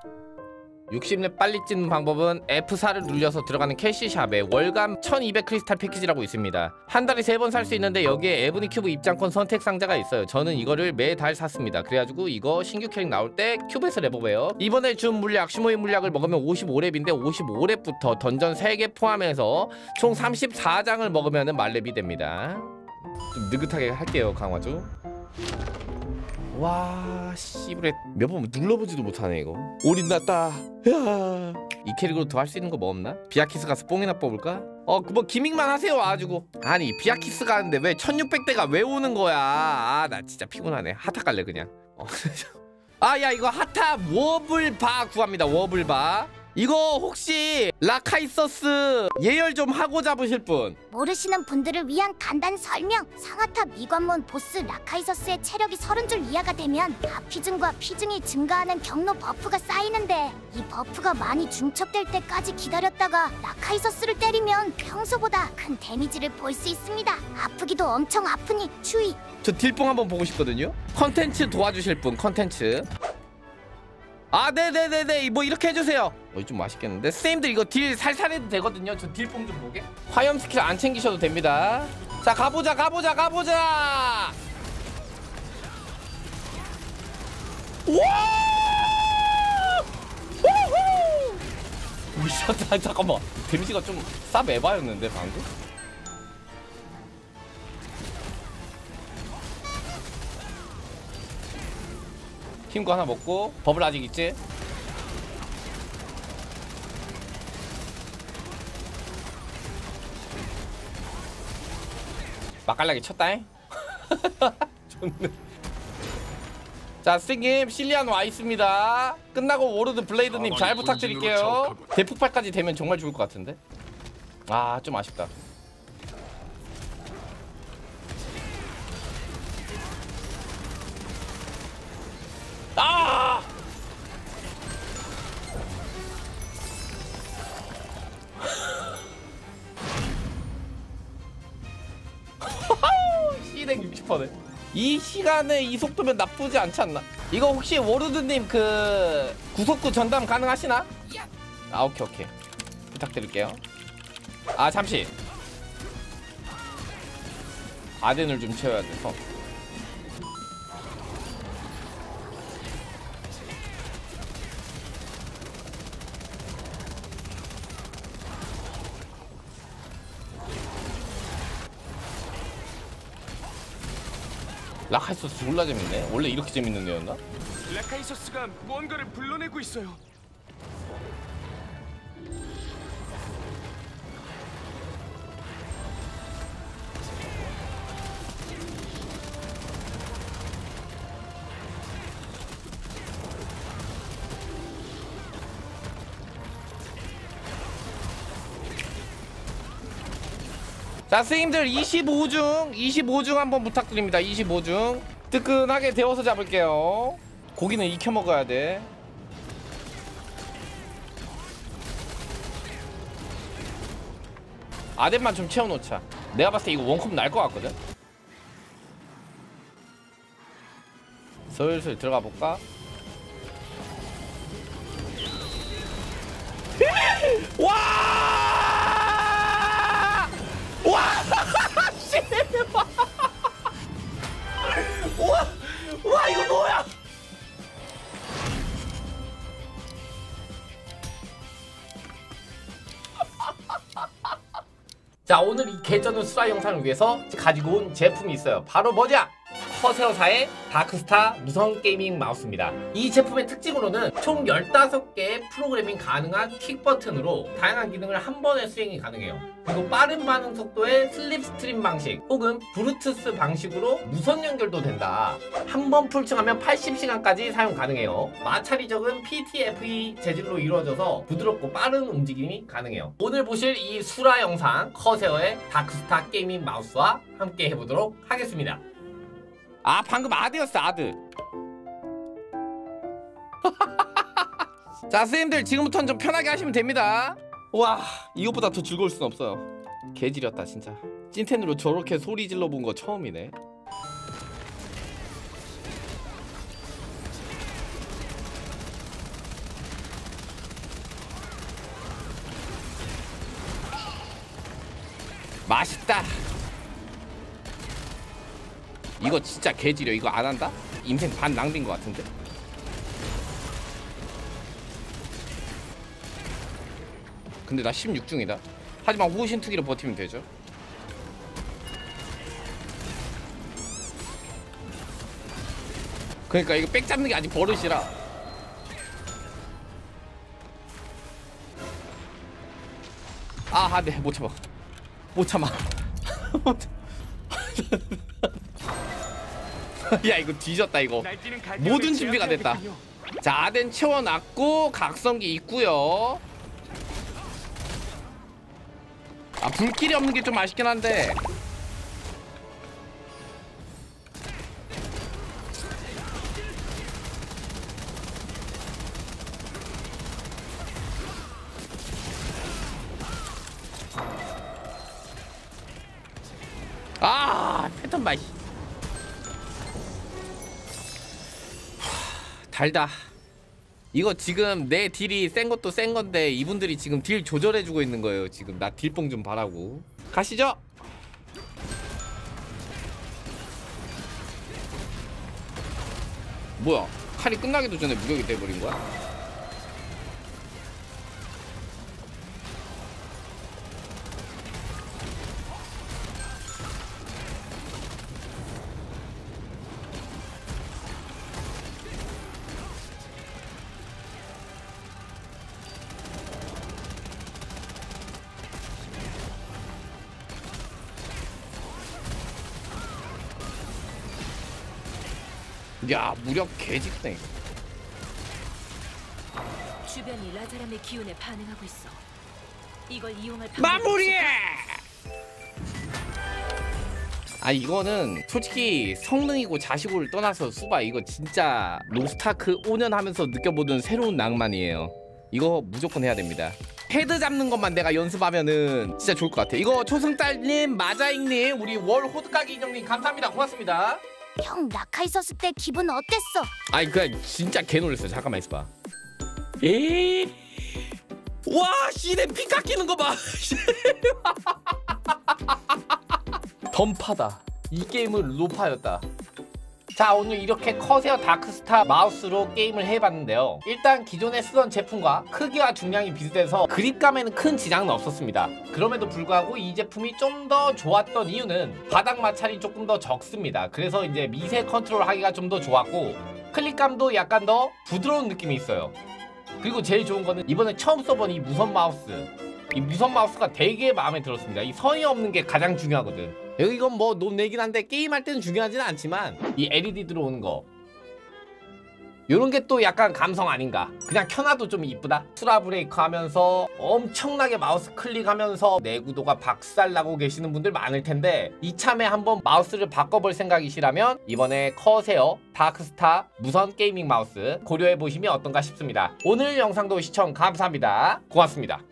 60렙 빨리 찍는 방법은 F4를 눌려서 들어가는 캐시샵에 월간 1200 크리스탈 패키지라고 있습니다. 한 달에 3번 살 수 있는데 여기에 에브니 큐브 입장권 선택 상자가 있어요. 저는 이거를 매달 샀습니다. 그래가지고 이거 신규 캐릭 나올 때 큐브에서 레버베요. 이번에 준 물약 슈모의 물약을 먹으면 55렙인데 55렙부터 던전 3개 포함해서 총 34장을 먹으면 만렙이 됩니다. 좀 느긋하게 할게요. 강화주. 와 씨부레 몇 번 눌러보지도 못하네 이거. 올인 났다. 이 캐릭으로 더 할 수 있는 거 뭐 없나? 비아키스 가서 뽕이나 뽑을까? 뭐 기믹만 하세요 와가지고. 아니 비아키스 가는데 왜 1600대가 왜 오는 거야. 아 나 진짜 피곤하네. 하타 갈래 그냥. 아 야 이거 하타 워블바 구합니다. 워블바. 이거 혹시 라카이서스 예열 좀 하고 잡으실 분? 모르시는 분들을 위한 간단 설명. 상하타 미관문 보스 라카이서스의 체력이 30줄 이하가 되면 하피증과 피증이 증가하는 경로 버프가 쌓이는데, 이 버프가 많이 중첩될 때까지 기다렸다가 라카이서스를 때리면 평소보다 큰 데미지를 볼 수 있습니다. 아프기도 엄청 아프니注意. 저 딜뽕 한번 보고 싶거든요. 컨텐츠 도와주실 분 컨텐츠. 아 네네네네 뭐 이렇게 해주세요. 좀 맛있겠는데? 선생님들 이거 딜 살살 해도 되거든요. 저 딜뽕 좀 보게. 화염 스킬 안 챙기셔도 됩니다. 자 가보자 가보자 가보자. 와! 미쳤다. 잠깐만 데미지가 좀 쌉 에바였는데 방금? 힘거 하나 먹고. 버블 아직 있지? 맛깔나게 쳤다잉? 좋네. 자 선생님 실리안 와있습니다. 끝나고 워로드 블레이드님 잘 부탁드릴게요. 대폭발까지 되면 정말 좋을 것 같은데? 아 좀 아쉽다. 아! 시댕 60%네. 이 시간에 이 속도면 나쁘지 않지 않나? 이거 혹시 워르드님 그 구속구 전담 가능하시나? 아 오케이 부탁드릴게요. 아 잠시 아덴을 좀 채워야 돼서. 라카이소스 졸라 재밌네. 원래 이렇게 재밌는 애였나? 라카이소스가 뭔가를 불러내고 있어요. 자 선생님들 25중 한번 부탁드립니다. 25중 뜨끈하게 데워서 잡을게요. 고기는 익혀 먹어야 돼. 아덴만 좀 채워놓자. 내가 봤을 때 이거 원컵 날 것 같거든. 슬슬 들어가 볼까? 와! 와! 씨발! 와 이거 뭐야? 자 오늘 이 개쩌는 수라 영상을 위해서 가지고 온 제품이 있어요. 바로 뭐냐? 커세어사의 다크스타 무선 게이밍 마우스입니다. 이 제품의 특징으로는 총 15개의 프로그래밍 가능한 킥 버튼으로 다양한 기능을 한 번에 수행이 가능해요. 그리고 빠른 반응 속도의 슬립 스트림 방식 혹은 블루투스 방식으로 무선 연결도 된다. 한 번 풀충하면 80시간까지 사용 가능해요. 마찰이 적은 PTFE 재질로 이루어져서 부드럽고 빠른 움직임이 가능해요. 오늘 보실 이 수라 영상 커세어의 다크스타 게이밍 마우스와 함께 해보도록 하겠습니다. 아 방금 아드였어 아드. 자 선생님들 지금부터는 좀 편하게 하시면 됩니다. 와 이것보다 더 즐거울 순 없어요. 개지렸다 진짜. 찐텐으로 저렇게 소리 질러 본 거 처음이네. 맛있다. 이거 진짜 개지려. 이거 안 한다? 인생 반 낭비인 것 같은데. 근데 나 16중이다. 하지만 후신 투기로 버티면 되죠. 그러니까 이거 백 잡는 게 아직 버릇이라. 아, 네, 못 참아. 못 참아. 야, 이거 뒤졌다 이거. 날뛰는 갈대를 모든 준비가 됐다. 제압해야겠군요. 자, 아덴 채워놨고 각성기 있고요. 아, 불길이 없는 게 좀 아쉽긴 한데. 아, 패턴 봐. 달다. 이거 지금 내 딜이 센 것도 센 건데 이분들이 지금 딜 조절해주고 있는 거예요. 지금 나 딜뽕 좀 바라고. 가시죠. 뭐야, 칼이 끝나기도 전에 무력이 돼버린 거야? 야, 무력 개집네. 주변이 라자람의 기운에 반응하고 있어. 이걸 이용할 방법이 마무리해! 없을까? 아, 이거는 솔직히 성능이고 자시고를 떠나서 수바 이거 진짜 로스타크 5년 하면서 느껴보던 새로운 낭만이에요. 이거 무조건 해야 됩니다. 헤드 잡는 것만 내가 연습하면은 진짜 좋을 것 같아. 이거 초승달님, 마자익님, 우리 월 호드까기 인형님 감사합니다. 고맙습니다. 형 라카이 썼을 때 기분 어땠어? 아니 그냥 진짜 개 놀랐어요. 잠깐만 있어봐. 에이, 와, 씨네 피 깎이는 거 봐. 던파다. 이 게임은 로파였다. 자, 오늘 이렇게 커세어 다크스타 마우스로 게임을 해봤는데요. 일단 기존에 쓰던 제품과 크기와 중량이 비슷해서 그립감에는 큰 지장은 없었습니다. 그럼에도 불구하고 이 제품이 좀 더 좋았던 이유는 바닥 마찰이 조금 더 적습니다. 그래서 이제 미세 컨트롤 하기가 좀 더 좋았고 클릭감도 약간 더 부드러운 느낌이 있어요. 그리고 제일 좋은 거는 이번에 처음 써본 이 무선 마우스. 이 무선 마우스가 되게 마음에 들었습니다. 이 선이 없는 게 가장 중요하거든. 이건 뭐 논내긴 한데 게임할 때는 중요하지는 않지만 이 LED 들어오는 거 요런 게 또 약간 감성 아닌가. 그냥 켜놔도 좀 이쁘다. 수라 브레이크 하면서 엄청나게 마우스 클릭하면서 내구도가 박살나고 계시는 분들 많을 텐데 이참에 한번 마우스를 바꿔볼 생각이시라면 이번에 커세어 다크스타 무선 게이밍 마우스 고려해보시면 어떤가 싶습니다. 오늘 영상도 시청 감사합니다. 고맙습니다.